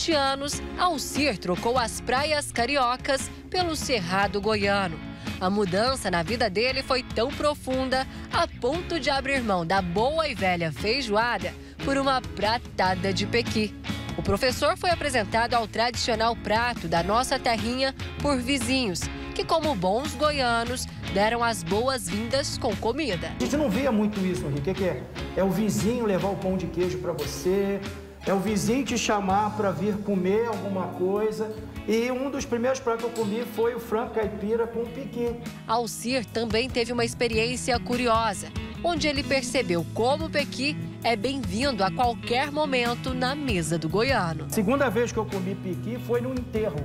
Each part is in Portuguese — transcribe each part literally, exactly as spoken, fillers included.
vinte anos, Alcir trocou as praias cariocas pelo Cerrado goiano. A mudança na vida dele foi tão profunda a ponto de abrir mão da boa e velha feijoada por uma pratada de pequi. O professor foi apresentado ao tradicional prato da nossa terrinha por vizinhos, que, como bons goianos, deram as boas-vindas com comida. A gente não via muito isso, Henrique. O que é? É o vizinho levar o pão de queijo para você, é o vizinho te chamar para vir comer alguma coisa. E um dos primeiros pratos que eu comi foi o frango caipira com piqui. Alcir também teve uma experiência curiosa, onde ele percebeu como o pequi é bem-vindo a qualquer momento na mesa do goiano. Segunda vez que eu comi piqui foi no enterro.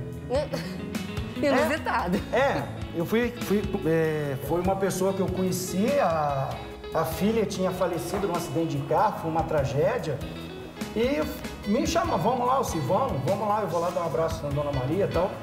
Inusitado. É, é, eu fui, fui é, foi uma pessoa que eu conheci, a, a filha tinha falecido num acidente de carro, foi uma tragédia. E me chama, vamos lá, Alcir, vamos, vamos lá, eu vou lá dar um abraço na Dona Maria e tal.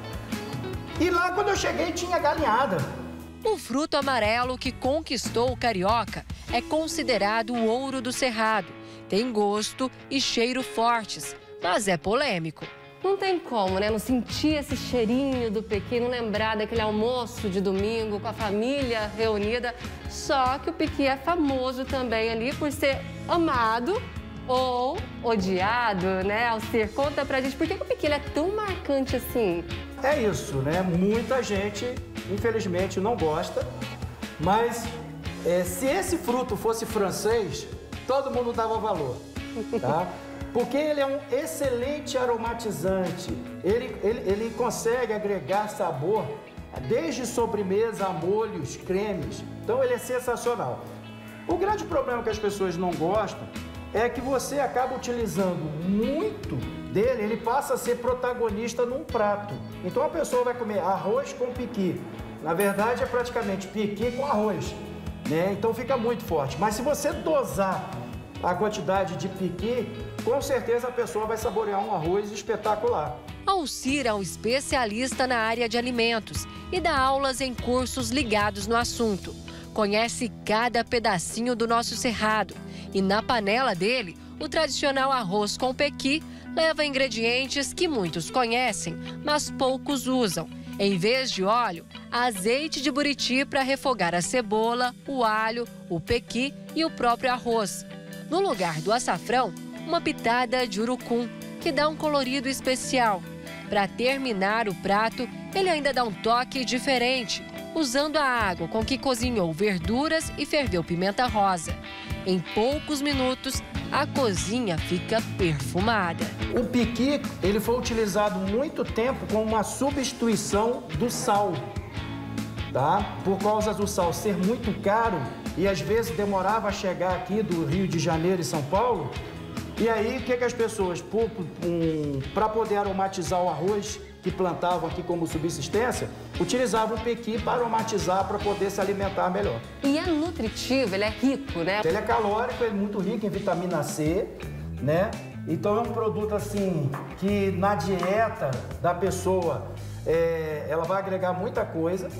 E lá quando eu cheguei tinha galinhada. O fruto amarelo que conquistou o carioca é considerado o ouro do cerrado. Tem gosto e cheiro fortes, mas é polêmico. Não tem como, né? Não sentir esse cheirinho do pequi, não lembrar daquele almoço de domingo com a família reunida. Só que o pequi é famoso também ali por ser amado ou odiado, né? Alcir, conta pra gente, por que o pequi é tão marcante assim? É isso, né? Muita gente, infelizmente, não gosta, mas é, se esse fruto fosse francês, todo mundo dava valor, tá? Porque ele é um excelente aromatizante, ele, ele, ele consegue agregar sabor desde sobremesa a molhos, cremes, então ele é sensacional. O grande problema que as pessoas não gostam é que você acaba utilizando muito dele, ele passa a ser protagonista num prato. Então a pessoa vai comer arroz com piqui. Na verdade é praticamente piqui com arroz, né? Então fica muito forte. Mas se você dosar a quantidade de piqui, com certeza a pessoa vai saborear um arroz espetacular. Alcir é um especialista na área de alimentos e dá aulas em cursos ligados no assunto. Conhece cada pedacinho do nosso cerrado. E na panela dele, o tradicional arroz com pequi leva ingredientes que muitos conhecem, mas poucos usam. Em vez de óleo, azeite de buriti para refogar a cebola, o alho, o pequi e o próprio arroz. No lugar do açafrão, uma pitada de urucum, que dá um colorido especial. Para terminar o prato, ele ainda dá um toque diferente, usando a água com que cozinhou verduras e ferveu pimenta rosa. Em poucos minutos, a cozinha fica perfumada. O piqui, ele foi utilizado muito tempo como uma substituição do sal, tá? Por causa do sal ser muito caro e às vezes demorava a chegar aqui do Rio de Janeiro e São Paulo. E aí, o que, que as pessoas, um, para poder aromatizar o arroz que plantavam aqui como subsistência, utilizavam o pequi para aromatizar, para poder se alimentar melhor. E é nutritivo, ele é rico, né? Ele é calórico, ele é muito rico em vitamina C, né? Então é um produto assim que na dieta da pessoa é, ela vai agregar muita coisa.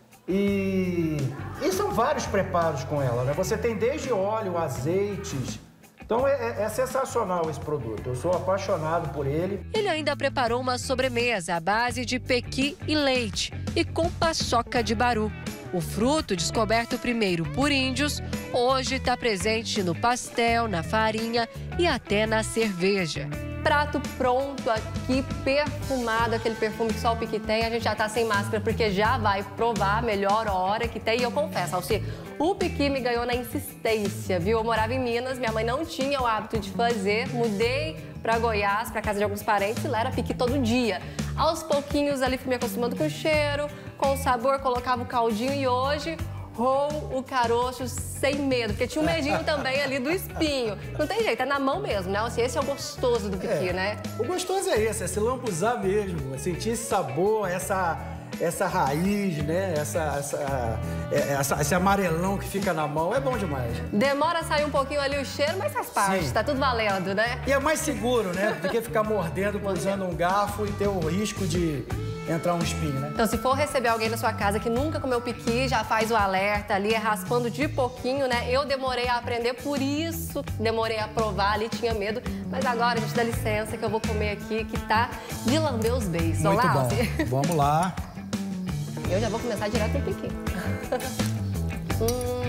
E, e são vários preparos com ela, né? Você tem desde óleo, azeites. Então é, é sensacional esse produto, eu sou apaixonado por ele. Ele ainda preparou uma sobremesa à base de pequi e leite e com paçoca de baru. O fruto, descoberto primeiro por índios, hoje está presente no pastel, na farinha e até na cerveja. Prato pronto aqui, perfumado, aquele perfume que só o piqui tem. A gente já tá sem máscara porque já vai provar a melhor hora que tem. E eu confesso, Alcir, o piqui me ganhou na insistência, viu? Eu morava em Minas, minha mãe não tinha o hábito de fazer. Mudei para Goiás, para casa de alguns parentes, e lá era piqui todo dia. Aos pouquinhos ali fui me acostumando com o cheiro, com o sabor, colocava o caldinho e hoje roo o caroço sem medo, porque tinha um medinho também ali do espinho. Não tem jeito, é na mão mesmo, né? Assim, esse é o gostoso do piqui, é, né? O gostoso é esse, é se lambuzar mesmo, é sentir esse sabor, essa, essa raiz, né? Essa, essa, essa, esse amarelão que fica na mão, é bom demais. Demora a sair um pouquinho ali o cheiro, mas faz parte, Sim. tá tudo valendo, né? E é mais seguro, né? Do que ficar mordendo, usando um garfo e ter o risco de entrar um espinho, né? Então, se for receber alguém na sua casa que nunca comeu piqui, já faz o alerta ali, é raspando de pouquinho, né? Eu demorei a aprender, por isso demorei a provar ali, tinha medo. Mas agora, gente, dá licença que eu vou comer aqui, que tá de lamber os beijos. Muito Olá, bom. Alci? Vamos lá. Eu já vou começar direto no piqui. hum...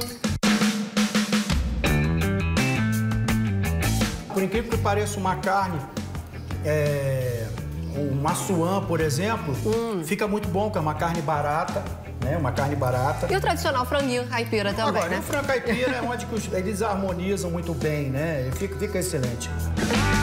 Por incrível que pareça, uma carne, é, uma suã, por exemplo, hum. fica muito bom, porque é uma carne barata, né? Uma carne barata. E o tradicional franguinho caipira também, Agora, né? o frango caipira é onde eles harmonizam muito bem, né? Fica, fica excelente.